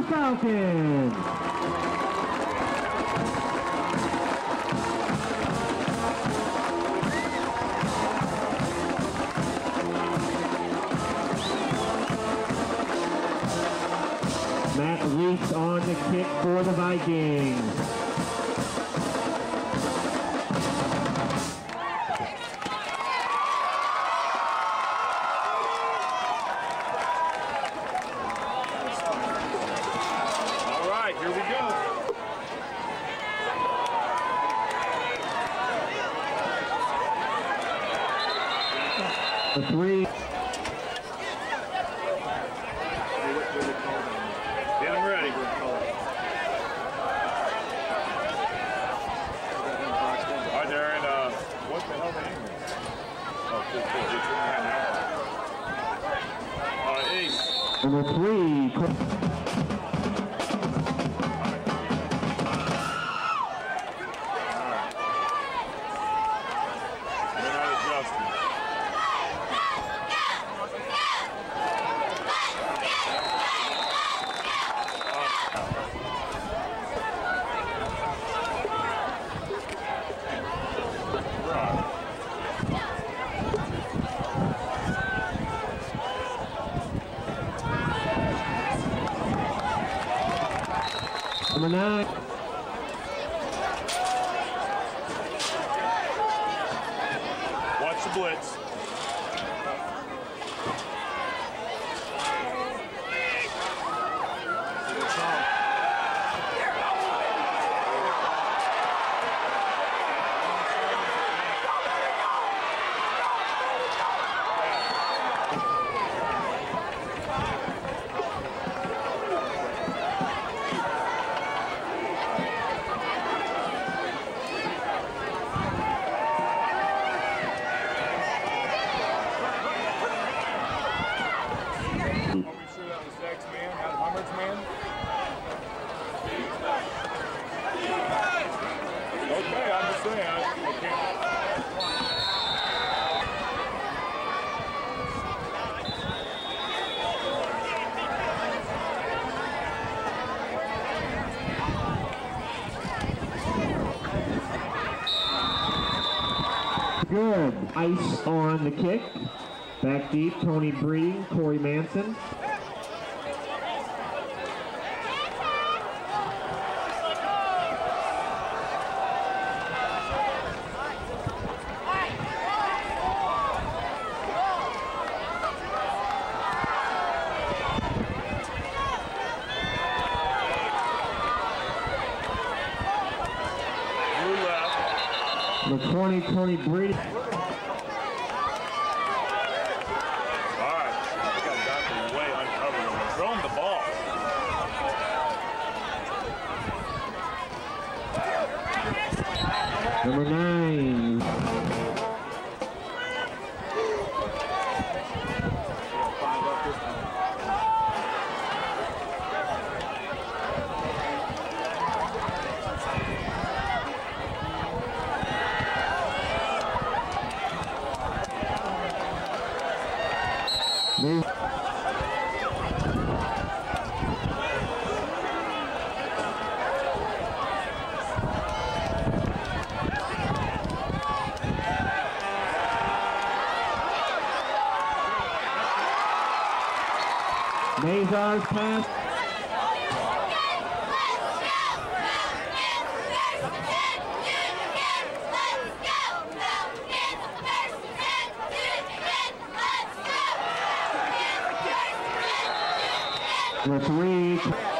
Falcons. Matt Reese on the kick for the Vikings. Here we go. The three. Get them ready. All right, they're in, what the hell are they in? Oh, cool. Ace. Number three. Number 9. Watch the blitz. Okay, I'm just saying. Good. Ice on the kick. Back deep, Tony Breeding, Corey Manson. The 2020 Breeding. All right, I got Dr. way uncovered. Throw him the ball. Number 9. Mazar's pass. Number 3.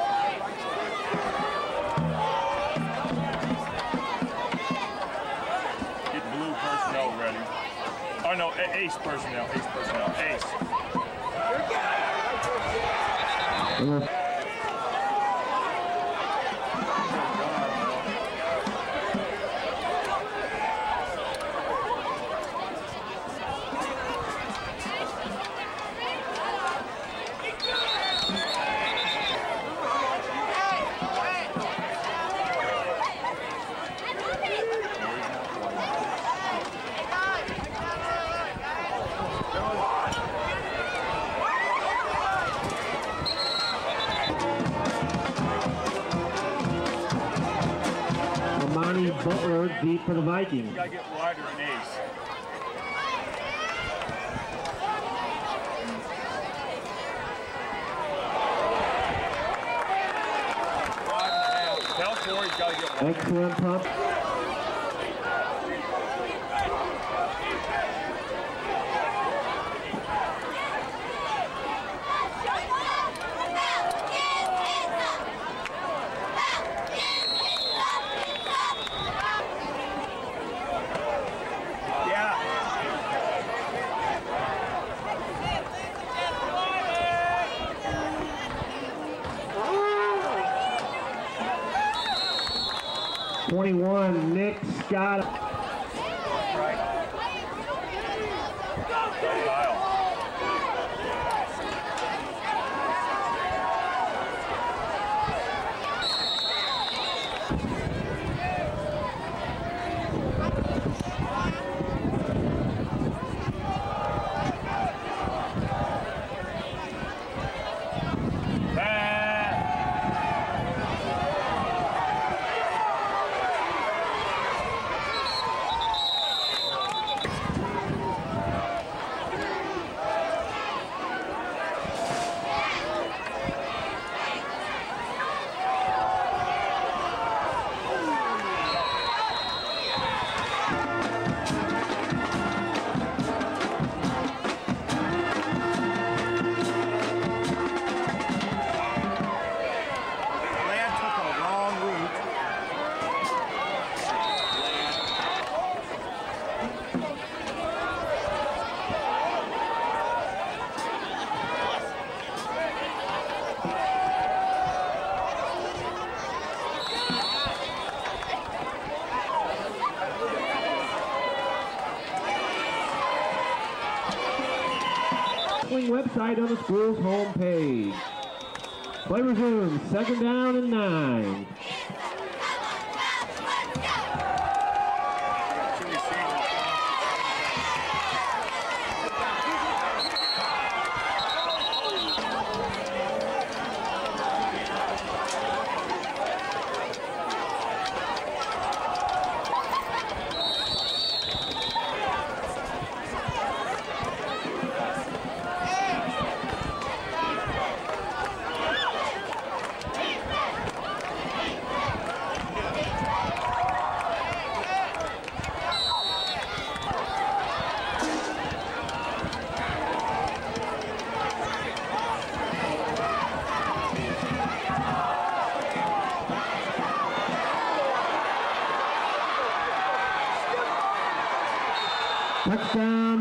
Get blue personnel ready. Oh no, ace personnel, ace. Tony Butler deep for the Vikings. You gotta get wider and ace. Tell Corey he's gotta get wider. Excellent pump. Yeah. 21, Nick Scott. Website on the school's homepage. Play resumes, 2nd down and 9. Touchdown.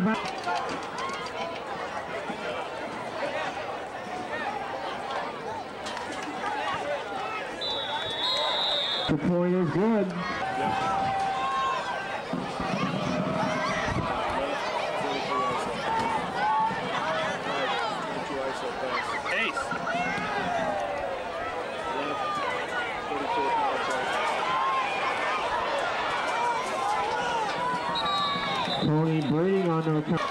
The point is good. Tony Brady on the account.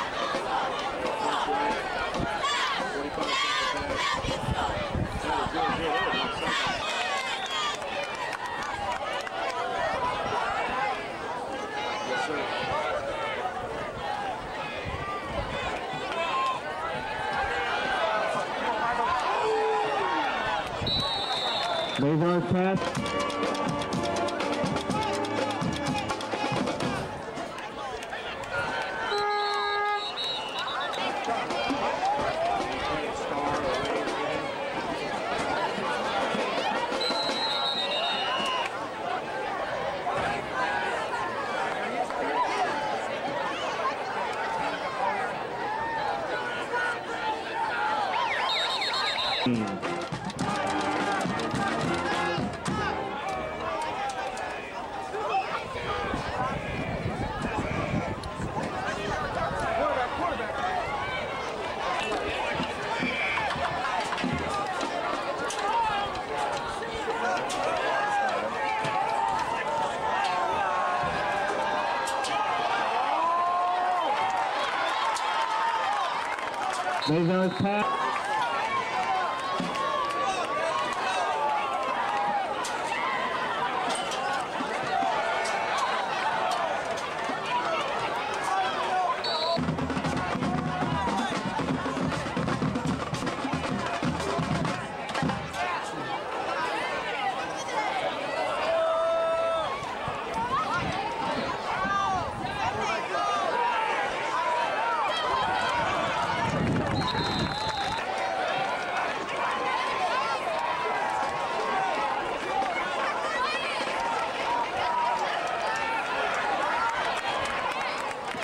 Mazar's pass. Mazar's pass.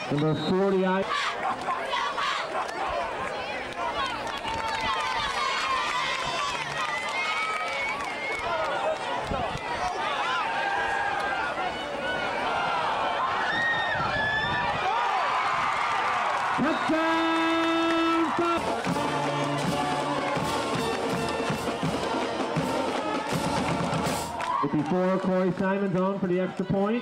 Number 40, touchdown! 54, Corey Simons on for the extra point.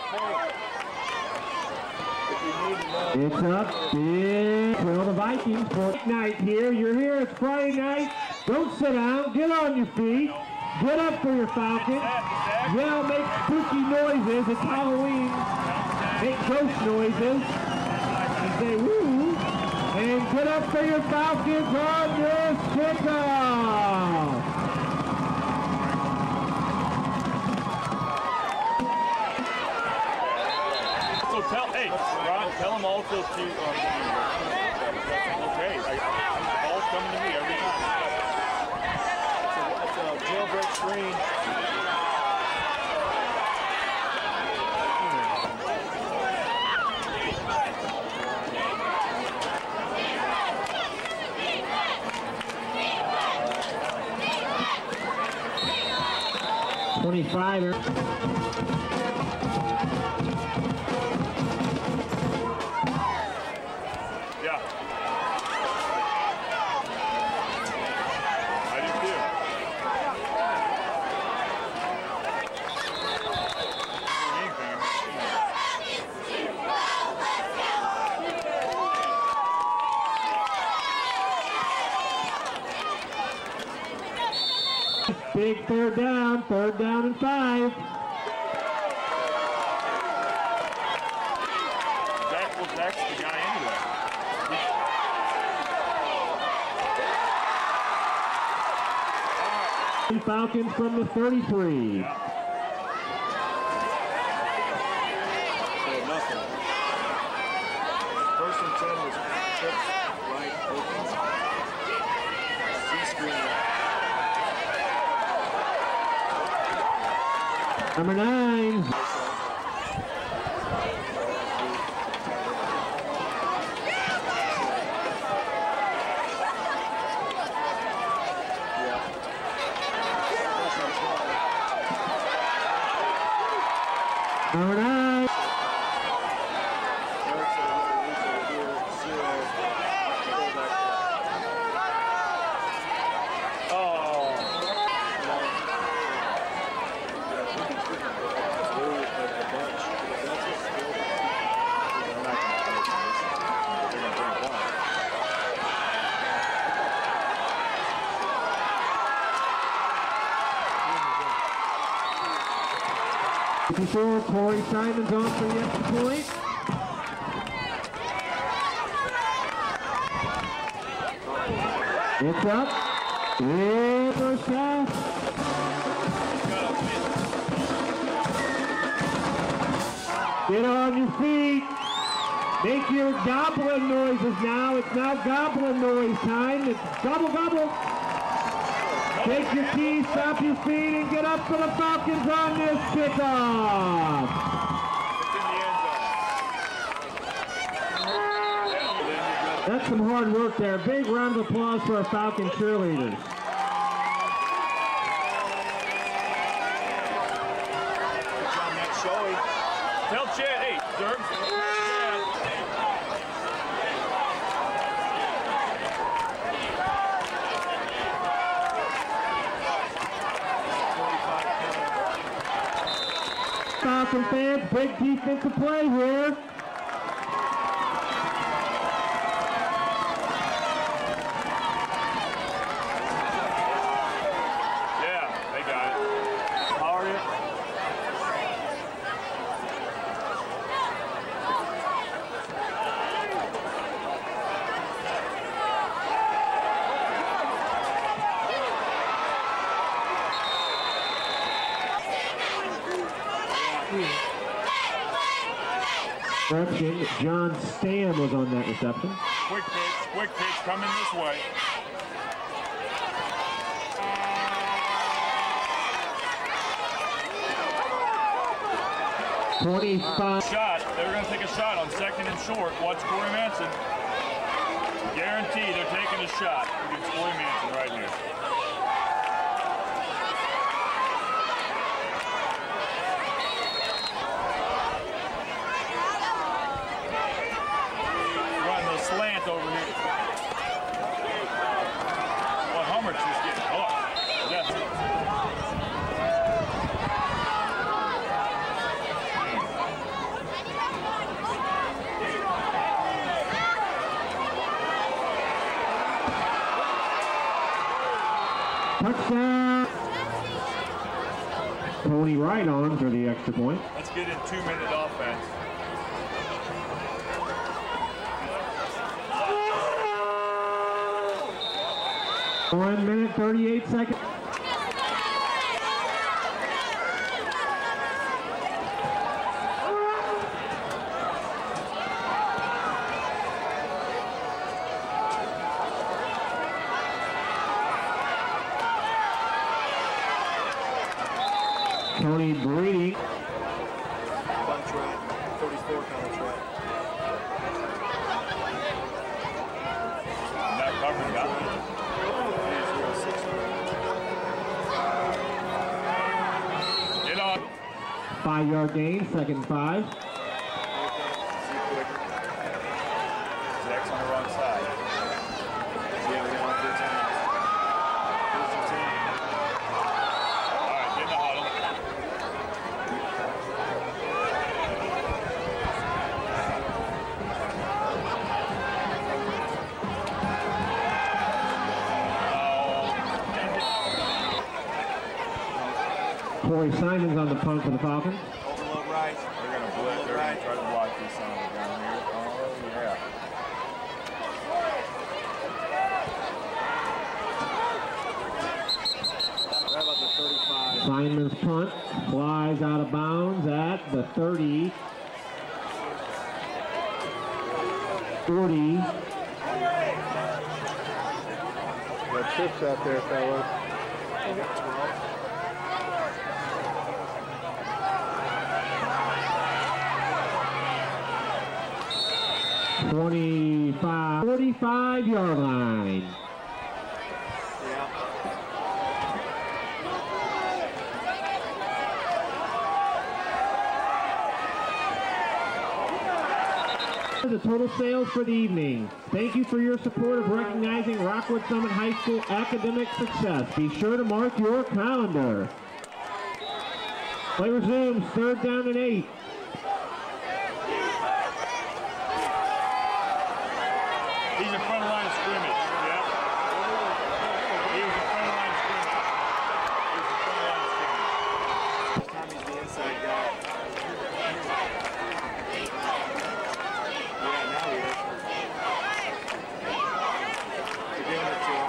It's up, big. Well, the Vikings for night here. You're here, it's Friday night. Don't sit down, get on your feet. Get up for your Falcons. Yell, make spooky noises. It's Halloween. Make ghost noises. And say woo. And get up for your Falcons on this kickoff. So hey, Ron, tell them also to, okay, ball's coming to me every time. It's a jailbreak screen. 25. Yeah. I do too. Big third down and 5. Zach will text the guy anyway. Falcons from the 33. Yeah. So nothing. First and 10 was trips right open. C-screen. Number 9. Number 9. Before Corey Simons on for the extra point. It's up. It's first half. Get on your feet. Make your goblin noises now. It's now goblin noise time. It's gobble gobble. Take your keys, stop your feet, and get up for the Falcons on this kickoff. That's some hard work there. Big round of applause for our Falcon cheerleaders. Tell Chad, hey, Dirk. Falcon fans, big defensive play here. Yeah, they got it. Powered it. John Stam was on that reception. Quick pitch coming this way. $25. Shot. They're going to take a shot on 2nd and short. Watch Corey Manson. Guarantee they're taking a shot against Corey Manson right here. Running the slant over here. Well, Hummer's just getting caught. Touchdown! Tony right on for the extra point. Let's get in 2-minute offense. One minute, 38 seconds. Tony Brady. Contract, 34 contract. Not covered, got it. 5-yard gain, 2nd and 5. Zach's on the wrong side. Yeah, we want 15. All right, get in the huddle. Corey Simons on the punt for the Falcons. Overload right. They're going to blitz. They're going to try to block this son of a gun here. Oh, yeah. Right about the 35. Simons punt flies out of bounds at the 30. 40. Got chips out there, fellas. 45-yard line. Yeah. The total sales for the evening. Thank you for your support of recognizing Rockwood Summit High School academic success. Be sure to mark your calendar. Play resumes, 3rd down and 8. He's in front of line of scrimmage. Yeah. He was in front of line of scrimmage. He was in front of line of scrimmage. Tommy's the inside guy. Yeah, now he is. You're giving it to him.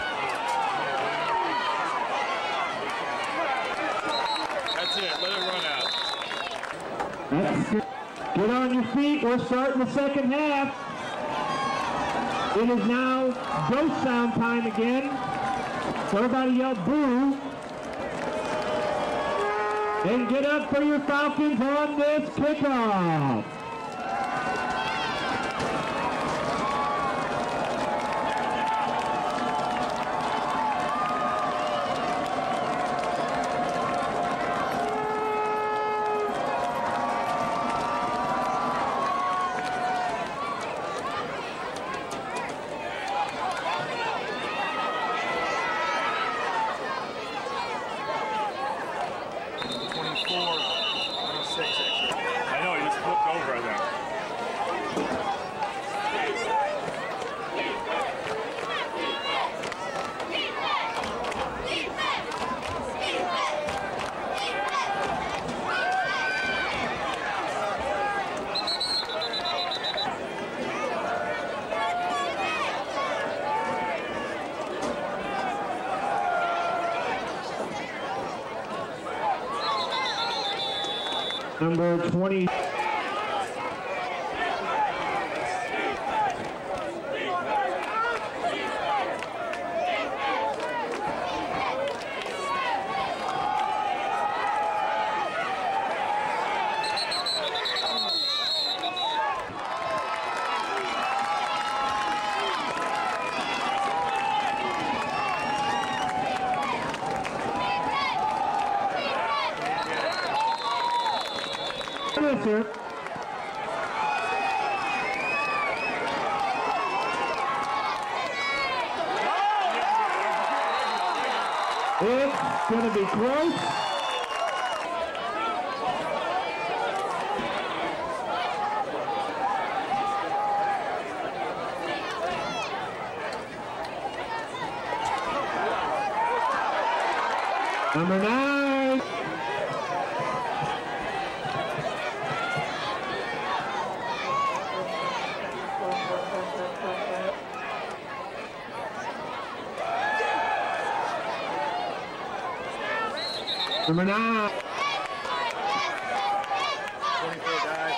That's it. Let it run out. That's it. Get on your feet. We're starting the 2nd half. It is now ghost sound time again. So everybody yell boo. And get up for your Falcons on this kickoff. I know, he just flipped over, I think. Number 20. Misser. It's going to be close. Number 9. Number 9. 24 guys.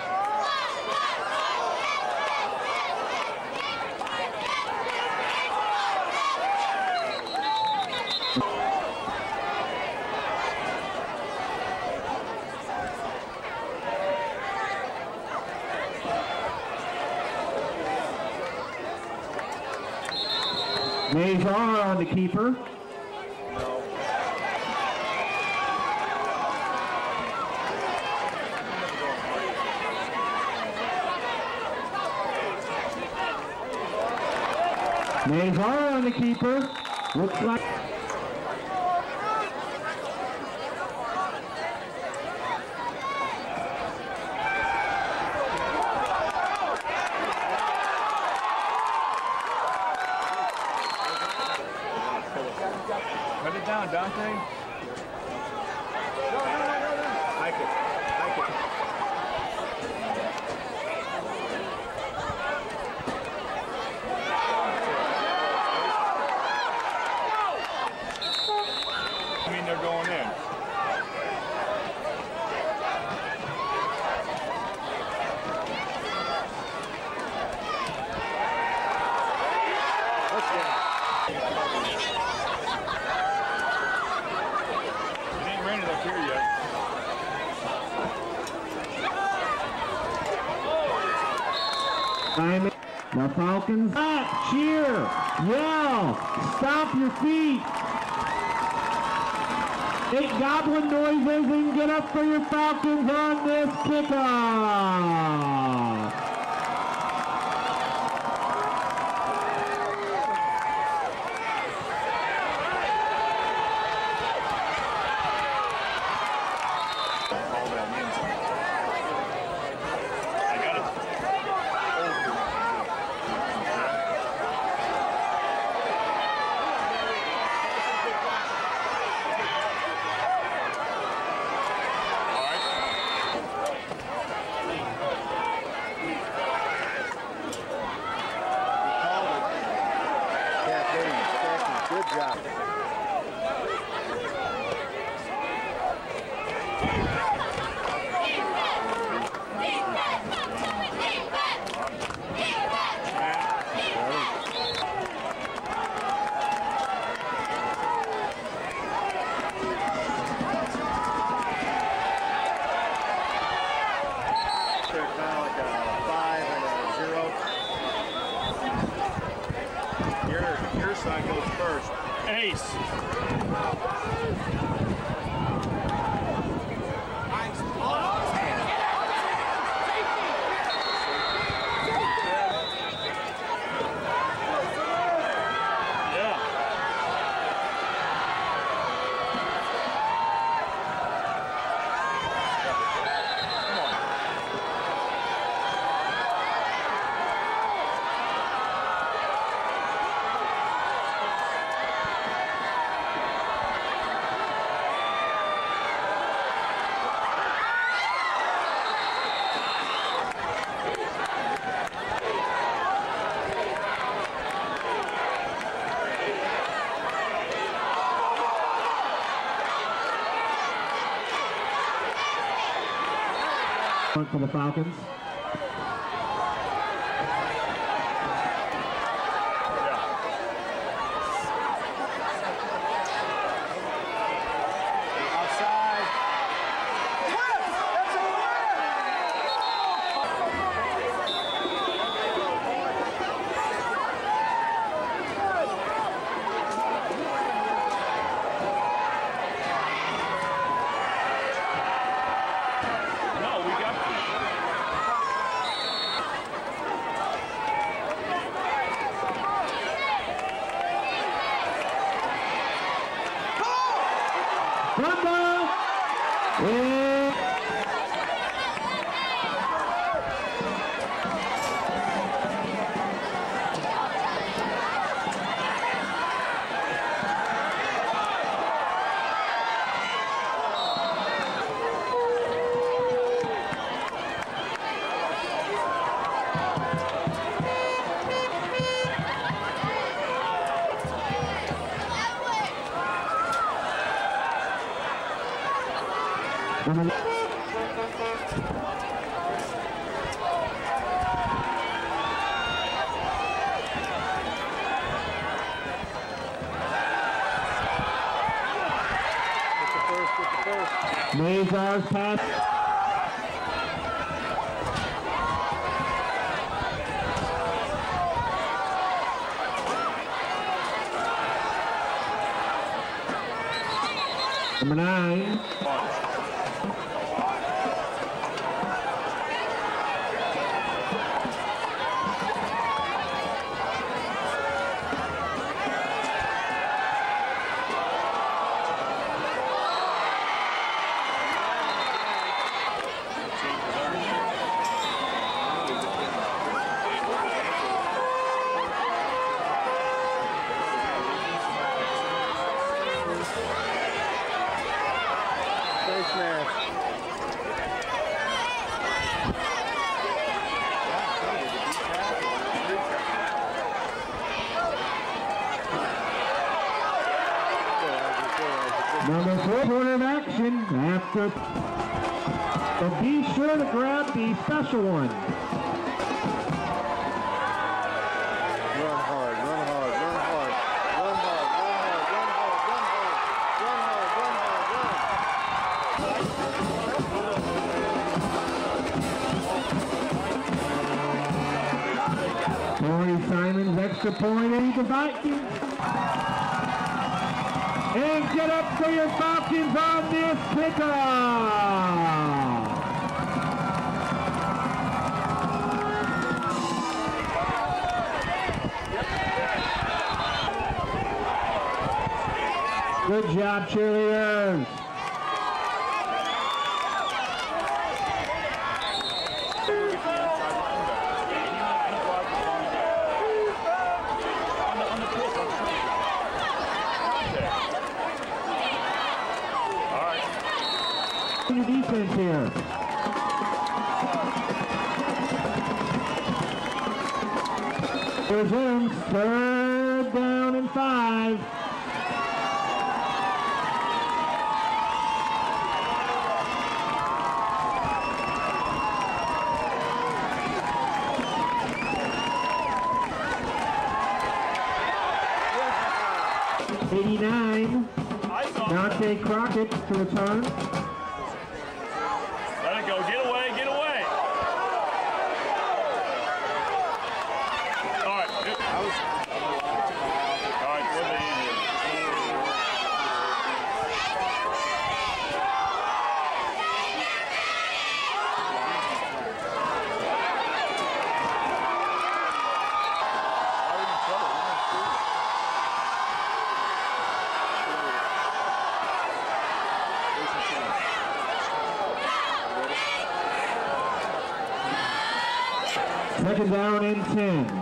Nazar on the keeper. Nazar on the keeper. Looks like Cut it down, Dante. Hike it. Hike it. I mean, they're going in. It ain't raining up here yet. the Falcons. Cheer, yell, stomp your feet. Make goblin noises and get up for your Falcons on this kickoff. Good job. Your side goes first. Ace. For the Falcons. No, we Mazar's pass. Number 9. Number 4 quarter of action after. But be sure to grab the special one. Run hard, run hard, run hard, run hard, run hard, run hard, run hard, run hard, run hard. Corey Simon's extra point and the Vikings. And get up for your Falcons on this kickoff. Good job, cheerleaders. Defense here. Resumes 3rd down and 5. '89. Dante Crockett to return. Let it go. Get away. Get away. All right. All right. We're the easier. Second down and 10.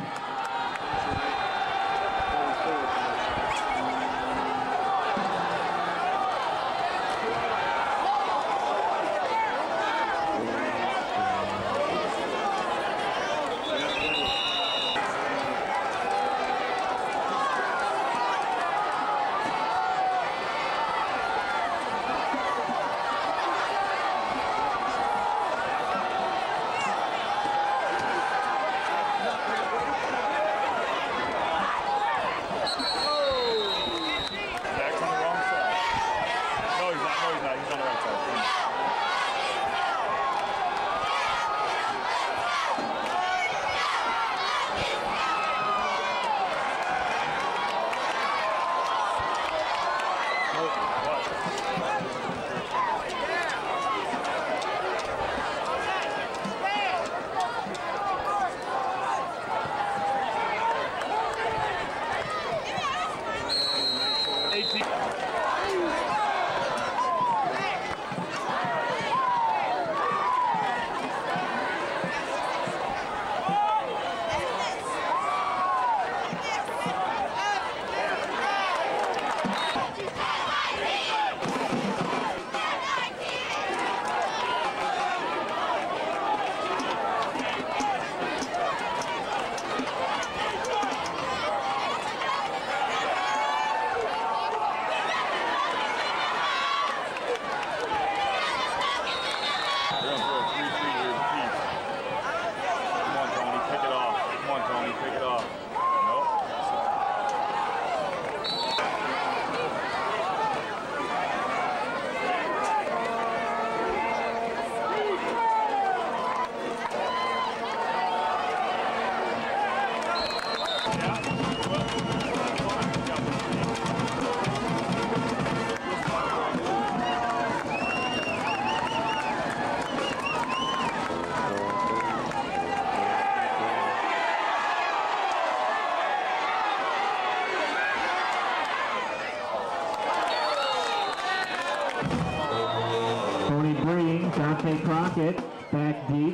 Devontae Crockett back deep.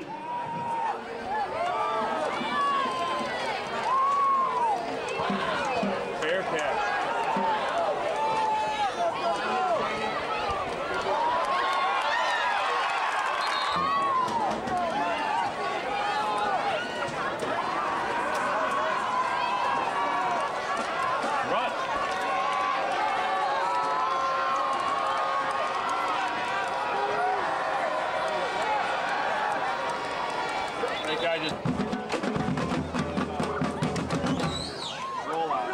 Fair catch. Run. That guy just roll out.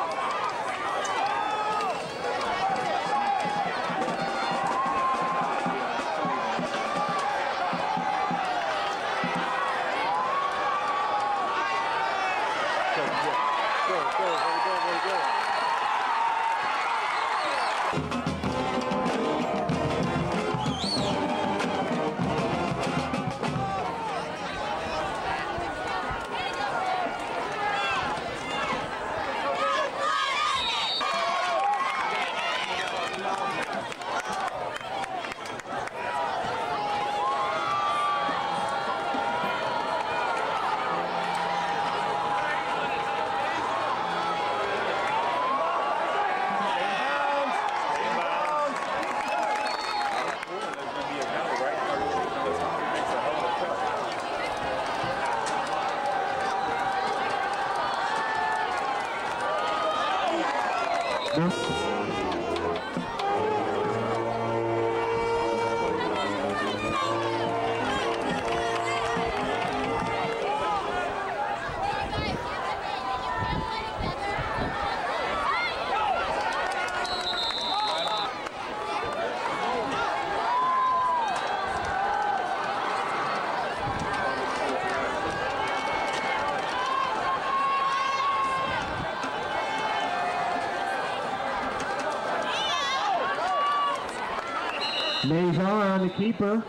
Nazar on the keeper.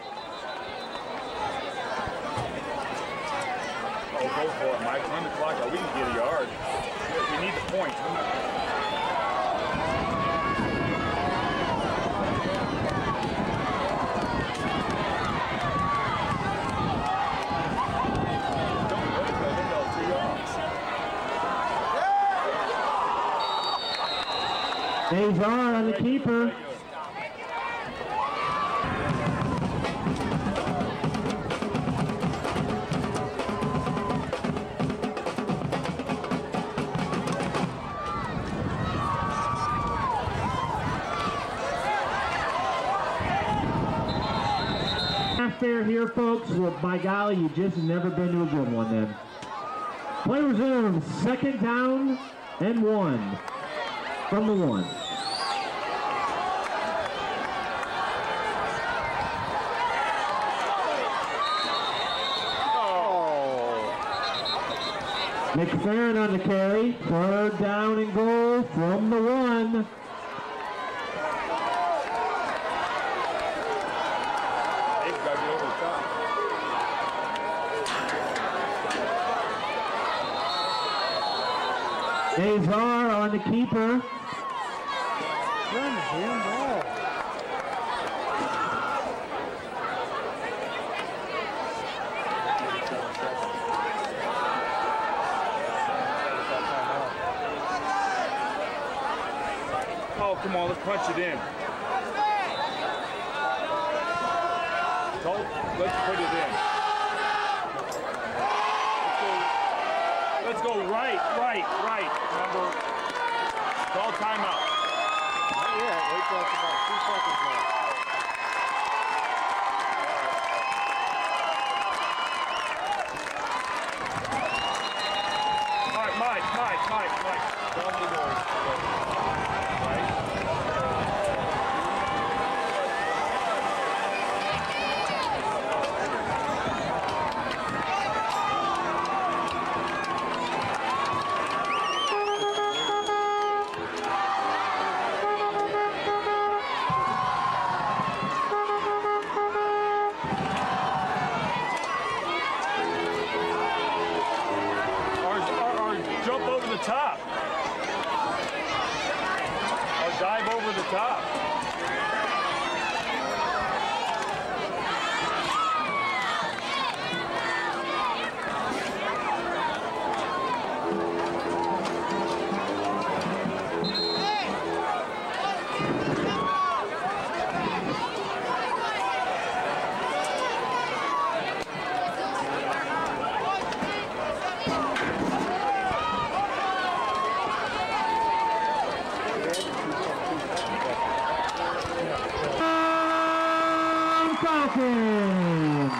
Oh, go for it, Mike. Run the clock out. We can get a yard. We need the point. Don't wait, I think they'll tee off. Nazar on the keeper. Fair here, folks. Well, by golly, you just have never been to a good one then. Play resumes. 2nd down and 1 from the 1. McFerrin on the carry. 3rd down and goal from the 1. Nazar on the keeper. Run the damn ball. Oh, come on, let's punch it in. Let's put it in. Let's go right. Number, call timeout. Not yet. Wait till it's about 2 seconds left. All right, Mike. Down the door. Right. Falcons.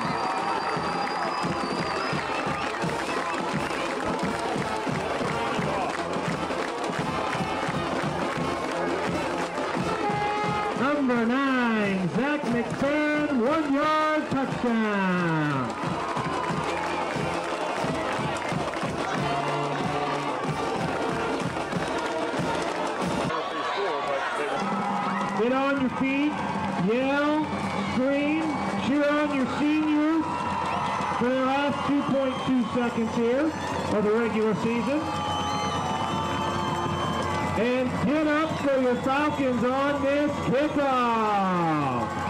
Number 9, Zach McFadden, 1-yard touchdown. Get on your feet, yell, scream, cheer on your seniors for their last 2.2 seconds here of the regular season. And get up for your Falcons on this kickoff.